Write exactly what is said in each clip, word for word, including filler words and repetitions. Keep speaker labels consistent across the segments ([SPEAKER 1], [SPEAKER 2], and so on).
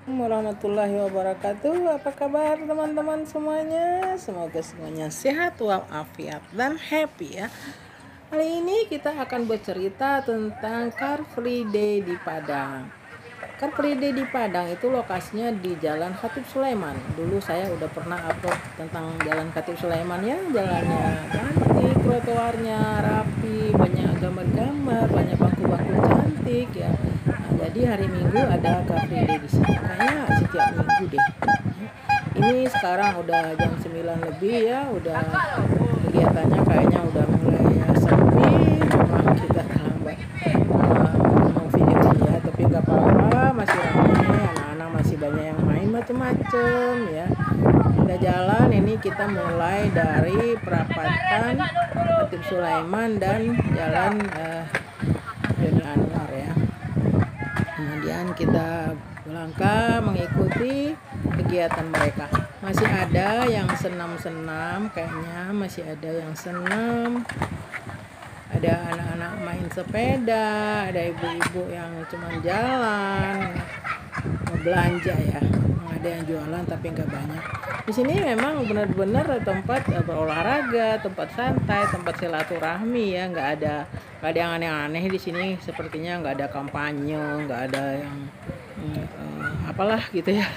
[SPEAKER 1] Warahmatullahi wabarakatuh. Apa kabar teman-teman semuanya? Semoga semuanya sehat walafiat dan happy ya. Kali ini kita akan bercerita tentang Car Free Day di Padang. Car Free Day di Padang itu lokasinya di Jalan Khatib Sulaiman. Dulu saya udah pernah upload tentang Jalan Khatib Sulaiman ya. Jalannya cantik, trotoarnya rapi, banyak gambar-gambar, banyak bangku-bangku cantik ya. Nah, jadi hari Minggu ada Car Free Day di sini. Kayaknya setiap minggu deh. Ini sekarang udah jam sembilan lebih ya, udah kegiatannya kayaknya udah mulai ya, sepi. Cuma kita terlambat uh, mau video aja, tapi nggak apa-apa, masih ramai, anak-anak masih banyak yang main macem-macem ya. Udah jalan, ini kita mulai dari perapatan Khatib Sulaiman dan jalan uh, Joni Anwar ya. Kemudian kita melangkah mengikuti kegiatan mereka. Masih ada yang senam-senam, kayaknya masih ada yang senam. Ada anak-anak main sepeda, ada ibu-ibu yang cuma jalan, mau belanja ya. Ada yang jualan tapi nggak banyak. Di sini memang benar-benar tempat berolahraga, tempat santai, tempat silaturahmi ya. Nggak ada nggak ada yang aneh-aneh di sini. Sepertinya nggak ada kampanye, nggak ada yang uh, apalah gitu ya.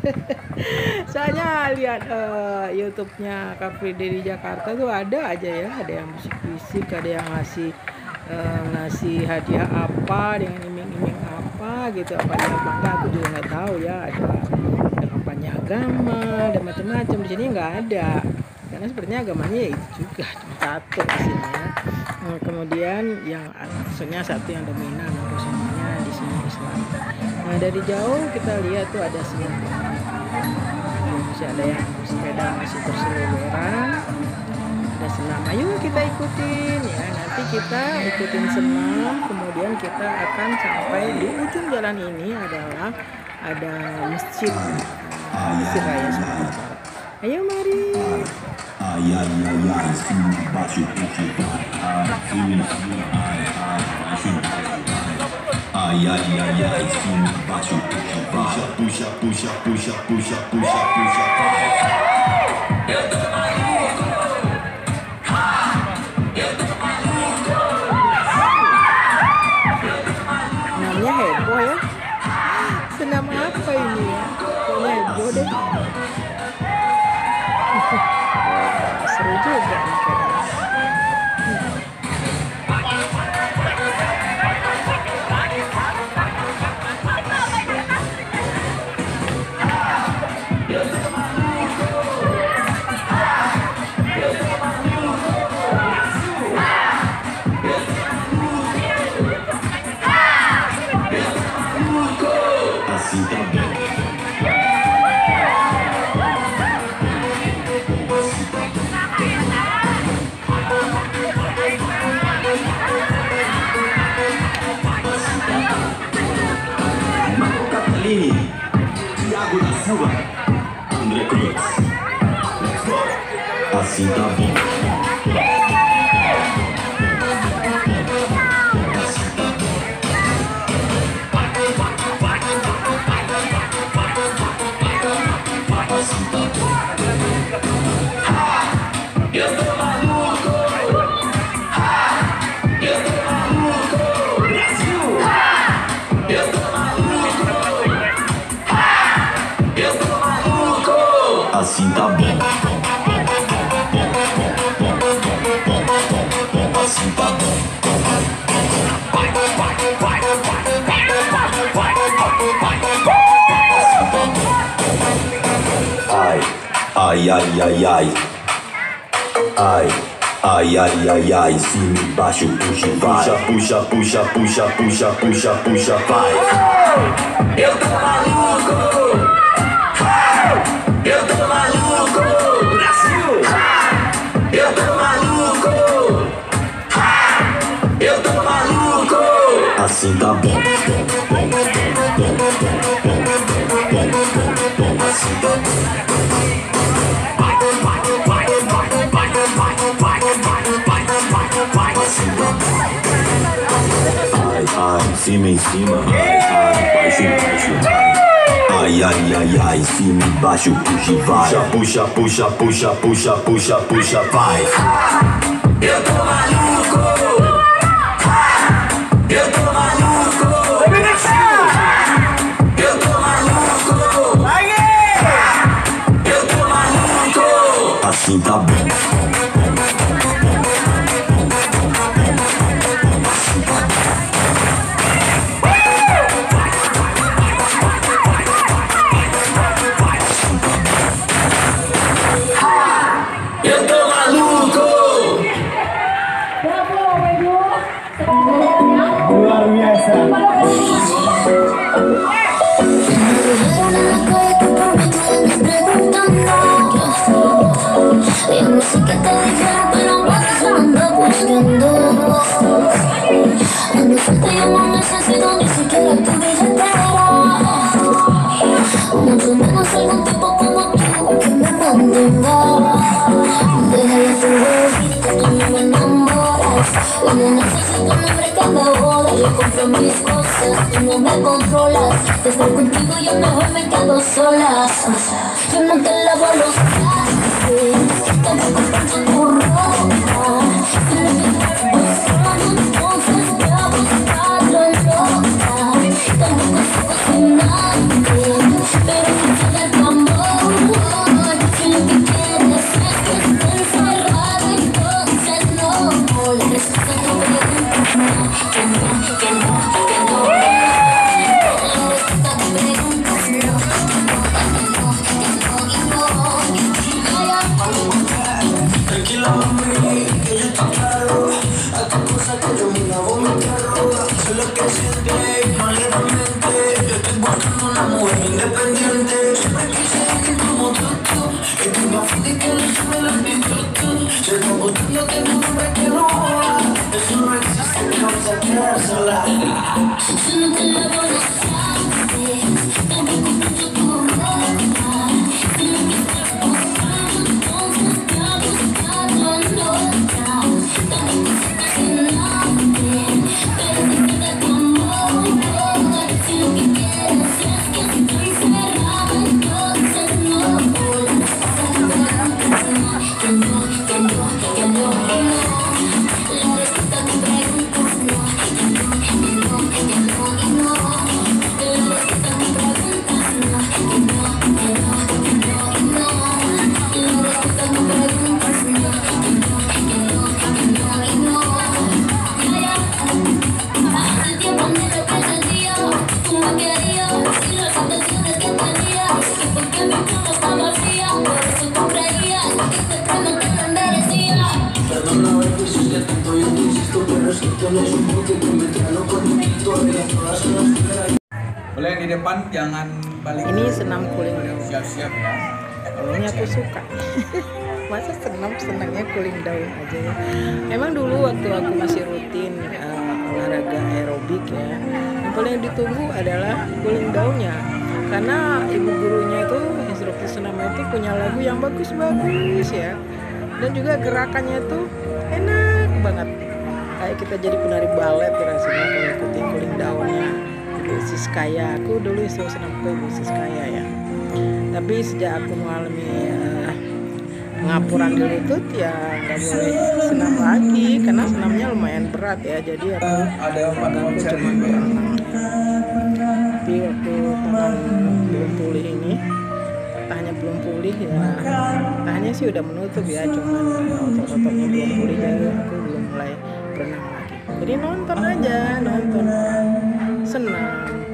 [SPEAKER 1] Soalnya lihat uh, YouTube-nya Car Free Day di Jakarta tuh ada aja ya. Ada yang bisik-bisik, ada yang ngasih uh, ngasih hadiah apa dengan iming-iming apa gitu. Apa ya apa enggak aku juga nggak tahu ya. Ada kampanye agama, ada macam-macam. Di sini nggak ada, karena sepertinya agamanya ya itu juga cuma satu di sini ya. Nah, kemudian yang maksudnya satu yang dominan, untuk semuanya di sini Islam. Nah, dari jauh kita lihat tuh ada senam, masih ada yang sepeda masih berseliweran, ada senam. Ayo kita ikutin ya, nanti kita ikutin senam, kemudian kita akan sampai di ujung jalan ini adalah ada masjid Masjid Raya Sumatera Barat. Ayo mari.
[SPEAKER 2] Ai ai ai ai, sim bate o peito, ai sim ai ai sim, ai ai ai ai sim bate o peito, puxa puxa puxa puxa puxa puxa puxa. Eu tô maluco, ha, eu tô maluco, eu tô maluco.
[SPEAKER 1] Namanya heboh ya. Senam apa ini ya? Kayaknya heboh deh. Seru juga nih kayaknya.
[SPEAKER 2] Assim tá bom. Thiago da Silva, André Cruz. Assim tá bom. Eu tô maluco, eu tô maluco, Brasil. Eu tô maluco, eu tô maluco. Assim tá bom. Assim tá bom. Vai, vai, vai, vai, vai, vai, vai, vai. Assim tá bom. Ai, ai, ai, ai, ai. Ai, ai, ai, ai, ai, cima e baixo, puxa, vai. Puxa, puxa, puxa, puxa, puxa, puxa, vai. Eu tô maluco, eu tô maluco, Brasil. Eu tô maluco, eu tô maluco. Assim tá bom. Assim tá bom. Ai, ai, cima em cima, ai, ai, baixo, baixo, ai, ai, Ai, ai, ai, ai, cima e baixo, puxa e vai. Puxa, puxa, puxa, puxa, puxa, puxa, vai. Eu tô maluco. Eu tô maluco. Eu tô maluco. Eu tô maluco. Assim tá bom.
[SPEAKER 3] Luar biasa.
[SPEAKER 4] Yo no sé qué te dijera, pero vas ando buscando. No me falta, yo no necesito ni siquiera tu billetera. Mucho menos algún tipo como tú que me mantenga. Déjale tu bobito, tú no me enamoras. Yo no necesito un hombre que me joda. Yo compro mis cosas, tú no me controlas. De estar contigo yo mejor me quedo sola. Yo no te lavo los trastes, tampoco plancho tu ropa. Si lo que estás buscando, entonces voy a buscarlo loca. Tampoco soy cocinante, pero me llega tu amor. Si lo que quieres es que esté encerrado, entonces no. La respuesta que preguntas no, que no, que no, que no. La respuesta que preguntas no, que no, que no, que no,
[SPEAKER 3] Tranquila mami, que yo estoy claro. A tu cosa que yo me la voy a robar. Sé lo que sientes, malamente. Yo estoy buscando una mujer independiente. Siempre quise alguien como tú, tú. Que tenga fe y que le sube la actitud. Se está buscando que no me quiero. Eso no existe, que vas a quedar sola.
[SPEAKER 4] yo no te lavo los trastes, tampoco plancho tu ropa. Si lo que estás buscando, entonces voy a buscarlo loca. Tampoco soy cocinante, pero me queda tu amor. Si lo que quieres es que estoy cerrada, entonces no. Que no, que no, que no, que no. La respuesta a tu pregunta es no. Que no, que no, que no, que no. La respuesta a tu pregunta es no. Que no, que no, que no, que no. La respuesta a tu pregunta es no. Que no, que no, que no, que no. Ya, ya. Hace tiempo me lo pretendía, tú me querías y las intenciones que tenías. Que porque mi cama estaba vacía, por eso tú creías que te prometí no merecía.
[SPEAKER 3] Perdona, baby, si es que tanto yo te insisto, pero es que tú no supo que tú me traes loco y quito de todas las primeras.
[SPEAKER 5] Boleh di depan, jangan balik.
[SPEAKER 1] Ini senam cooling down.
[SPEAKER 5] Siap-siap ya.
[SPEAKER 1] Awalnya aku suka. Masa senam senangnya cooling down aja ya. Emang dulu waktu aku masih rutin uh, olahraga aerobik ya, yang paling ditunggu adalah cooling downnya. Karena ibu gurunya itu instruktur senam itu punya lagu yang bagus-bagus ya. Dan juga gerakannya tuh enak banget. Kayak kita jadi penari balet rasanya kalau ikutin cooling downnya. Ibu Siskaya, aku dulu instruktur senamku Ibu Siskaya ya. Tapi sejak aku mengalami uh, pengapuran di lutut ya nggak boleh senam lagi karena senamnya lumayan berat ya. Jadi aku
[SPEAKER 5] Ada empat
[SPEAKER 1] aku
[SPEAKER 5] konser
[SPEAKER 1] cuma
[SPEAKER 5] ini.
[SPEAKER 1] berenang. Tapi waktu tangan belum pulih ini, tangannya belum pulih ya, tangannya sih udah menutup ya, cuman otot-ototnya belum pulih jadi aku belum mulai berenang lagi. Jadi nonton aja, nonton senang.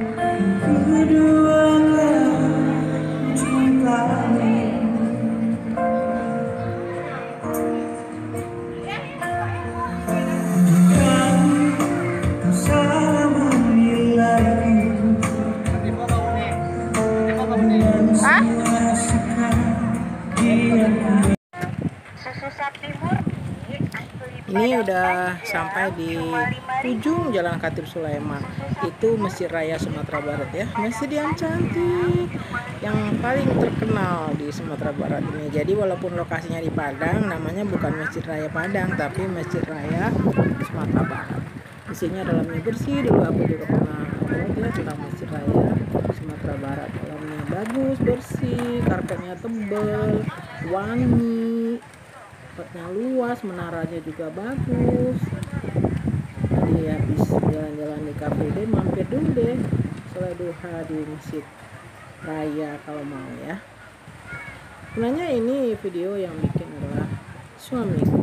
[SPEAKER 1] Ini udah sampai di ujung Jalan Khatib Sulaiman. Itu Masjid Raya Sumatera Barat ya. Masjid yang cantik, yang paling terkenal di Sumatera Barat ini. Jadi walaupun lokasinya di Padang, namanya bukan Masjid Raya Padang, tapi Masjid Raya Sumatera Barat. Isinya dalamnya bersih. Dulu aku juga pernah upload ya tentang Masjid Raya Sumatera Barat. Dalamnya bagus, bersih, karpetnya tebal, wangi, tempatnya luas, menaranya juga bagus. Tadi habis jalan-jalan di Car Free Day, mampir dulu deh sholat duha di Masjid Raya kalau mau ya. Sebenarnya ini video yang bikin adalah suamiku.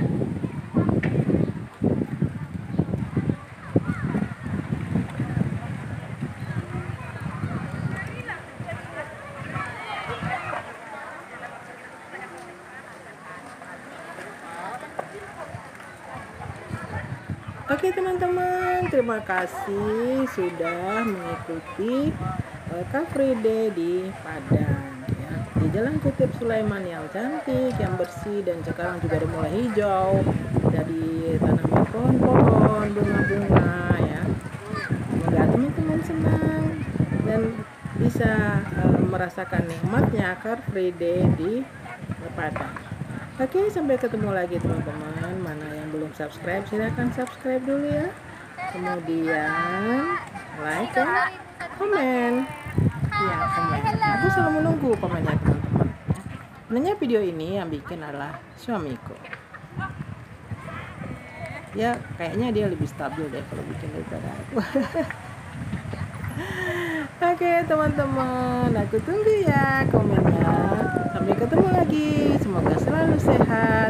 [SPEAKER 1] Oke teman-teman, terima kasih sudah mengikuti uh, Car Free Day di Padang ya. Di Jalan Kutip Sulaiman yang cantik, yang bersih, dan sekarang juga udah mulai hijau, udah ditanami pohon-pohon, bunga-bunga ya. Semoga teman-teman senang dan bisa uh, merasakan nikmatnya Car Free Day di Padang. Oke, sampai ketemu lagi teman-teman. Mana yang belum subscribe, silahkan subscribe dulu ya. Kemudian like dan komen. Ya, komen. Aku selalu menunggu komennya teman-teman. Sebenarnya video ini yang bikin adalah suamiku. Ya, kayaknya dia lebih stabil deh kalau bikin daripada aku. Oke teman-teman, aku tunggu ya komennya. Sampai ketemu lagi, semoga selalu sehat.